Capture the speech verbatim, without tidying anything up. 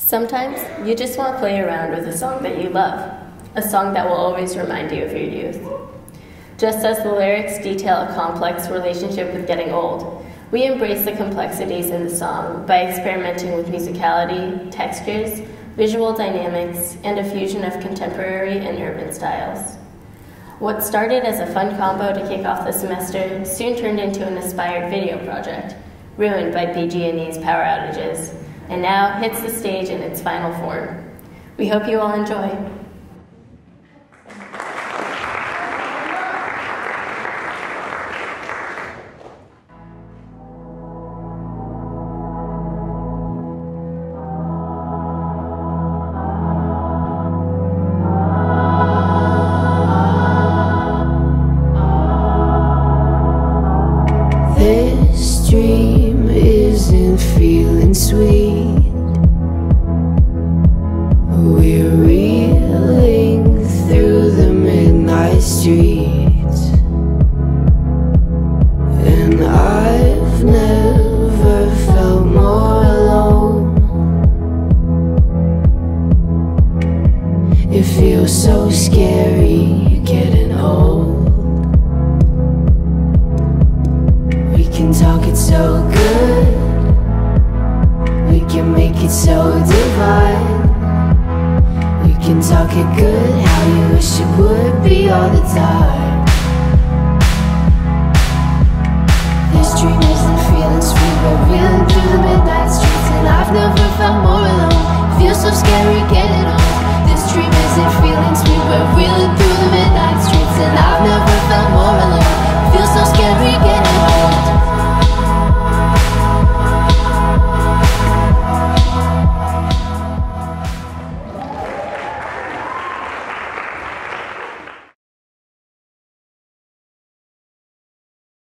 Sometimes you just want to play around with a song that you love, a song that will always remind you of your youth. Just as the lyrics detail a complex relationship with getting old, we embrace the complexities in the song by experimenting with musicality, textures, visual dynamics, and a fusion of contemporary and urban styles. What started as a fun combo to kick off the semester soon turned into an aspired video project, ruined by P G and E's power outages, and now hits the stage in its final form. We hope you all enjoy. This dream isn't feeling sweet. We're reeling through the midnight streets, and I've never felt more alone. It feels so scary getting old. We can talk it so good, we can make it so divine. We can talk it good, how you wish it would be all the time. This dream isn't feeling sweet, we're reeling through